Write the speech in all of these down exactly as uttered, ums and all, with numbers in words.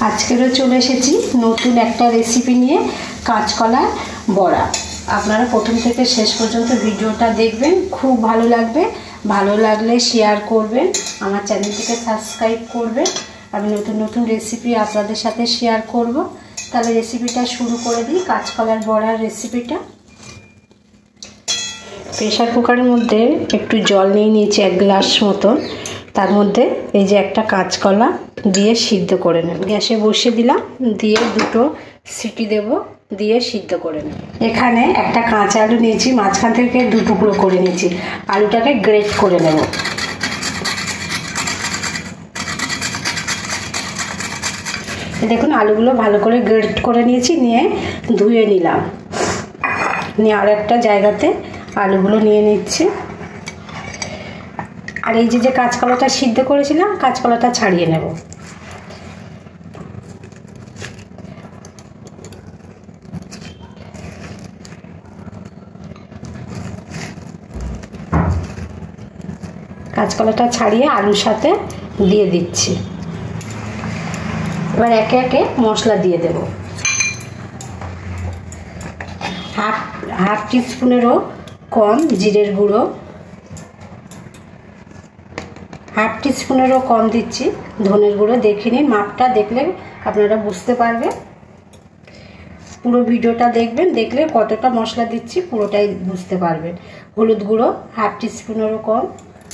আজকেরও চলে এসেছি নতুন একটা রেসিপি নিয়ে, কাঁচকলার বড়া। আপনারা প্রথম থেকে শেষ পর্যন্ত ভিডিওটা দেখবেন, খুব ভালো লাগবে। ভালো লাগলে শেয়ার করবেন, আমার চ্যানেলটিকে সাবস্ক্রাইব করবেন। আমি নতুন নতুন রেসিপি আপনাদের সাথে শেয়ার করব। তাহলে রেসিপিটা শুরু করে দিই, কাঁচকলার বড়ার রেসিপিটা। প্রেশার কুকারের মধ্যে একটু জল নিয়ে নিয়েছি, এক গ্লাস মতন। তার মধ্যে এই যে একটা কাঁচকলা দিয়ে সিদ্ধ করে নেব। গ্যাসে বসিয়ে দিলাম, দিয়ে দুটো সিটি দেব, দিয়ে সিদ্ধ করে নেব। এখানে একটা কাঁচা আলু নিয়েছি, মাঝখান থেকে দু টুকরো করে নিয়েছি। আলুটাকে গ্রেট করে নেব। দেখুন আলুগুলো ভালো করে গ্রেট করে নিয়েছি, নিয়ে ধুয়ে নিলাম। নিয়ে আর একটা জায়গাতে আলুগুলো নিয়ে নিচ্ছি। আর এই যে যে কাঁচকলাটা সিদ্ধ করেছিলাম, কাঁচকলাটা ছাড়িয়ে নেব। কাঁচকলাটা ছাড়িয়ে আলুর সাথে দিয়ে দিচ্ছি। এবার একে একে মশলা দিয়ে দেব। হাফ হাফ টিস্পুনেরও কম জিরের গুঁড়ো, হাফ টিস্পুনেরও কম দিচ্ছি ধনের গুঁড়ো। দেখে নিন, মাপটা দেখলে আপনারা বুঝতে পারবেন। পুরো ভিডিওটা দেখবেন, দেখলে কতটা মশলা দিচ্ছি পুরোটাই বুঝতে পারবেন। হলুদ গুঁড়ো হাফ টিস্পুনেরও কম,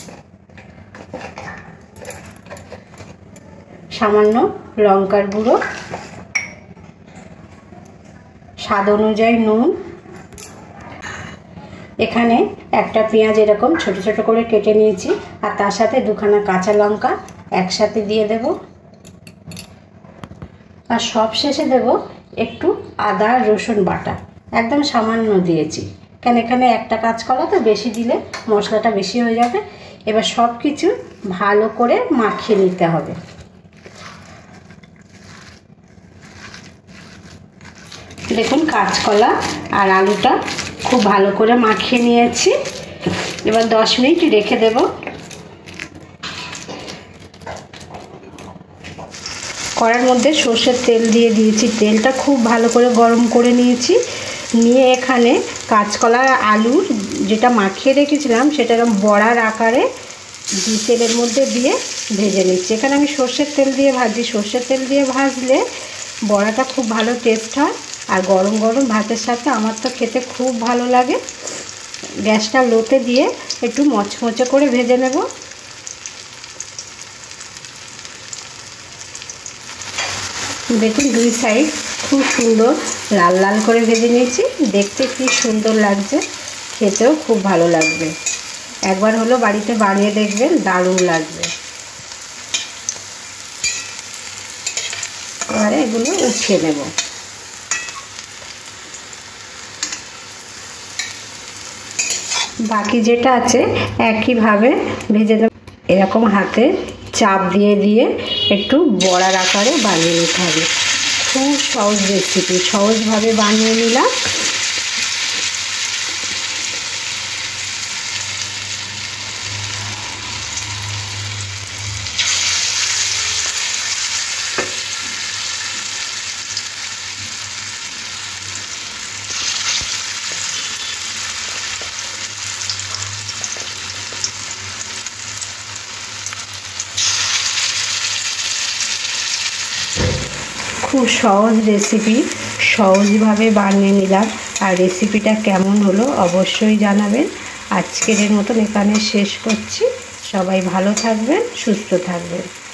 সামান্য লঙ্কার গুঁড়ো, স্বাদ অনুযায়ী নুন। এখানে একটা পেঁয়াজ এরকম ছোট ছোট করে কেটে নিয়েছি, আর তার সাথে দুখানা কাঁচা লঙ্কা একসাথে দিয়ে দেব। আর সব শেষে দেব একটু আদা রসুন বাটা, একদম সামান্য দিয়েছি, কেন এখানে একটা কাঁচকলা তো, বেশি দিলে মশলাটা বেশি হয়ে যাবে। এবার সব কিছু ভালো করে মাখিয়ে নিতে হবে। দেখুন কাঁচকলা আর আলুটা খুব ভালো করে মাখিয়ে নিয়েছি। এবার দশ মিনিট রেখে দেব। কড়ার মধ্যে সর্ষের তেল দিয়ে দিয়েছি, তেলটা খুব ভালো করে গরম করে নিয়েছি। নিয়ে এখানে কাঁচকলা আর আলু যেটা মাখিয়ে রেখেছিলাম সেটা বড়ার আকারে তেলের মধ্যে দিয়ে ভেজে নিচ্ছি। এখানে আমি সর্ষের তেল দিয়ে ভাজি। সর্ষের তেল দিয়ে ভাজলে বড়াটা খুব ভালো টেস্ট হয়, আর গরম গরম ভাতের সাথে আমার তো খেতে খুব ভালো লাগে। গ্যাসটা লোতে দিয়ে একটু মচমচে করে ভেজে নেব। দেখুন দুই সাইড খুব সুন্দর লাল লাল করে ভেজে নিয়েছি। দেখতে কি সুন্দর লাগছে, খেতেও খুব ভালো লাগবে। একবার হলো বাড়িতে বানিয়ে দেখবেন, দারুণ লাগবে। এবারে এগুলো উঠিয়ে নেব। বাকি যেটা আছে একইভাবে ভেজে নেব। এরকম হাতে চাপ দিয়ে দিয়ে একটু বড়ার আকারে বানিয়ে নিতে হবে। খুব সহজ রেসিপি, সহজভাবে বানিয়ে নিলাম। খুব সহজ রেসিপি, সহজভাবে বানিয়ে নিলাম। আর রেসিপিটা কেমন হলো অবশ্যই জানাবেন। আজকের মতন এখানে শেষ করছি। সবাই ভালো থাকবেন, সুস্থ থাকবেন।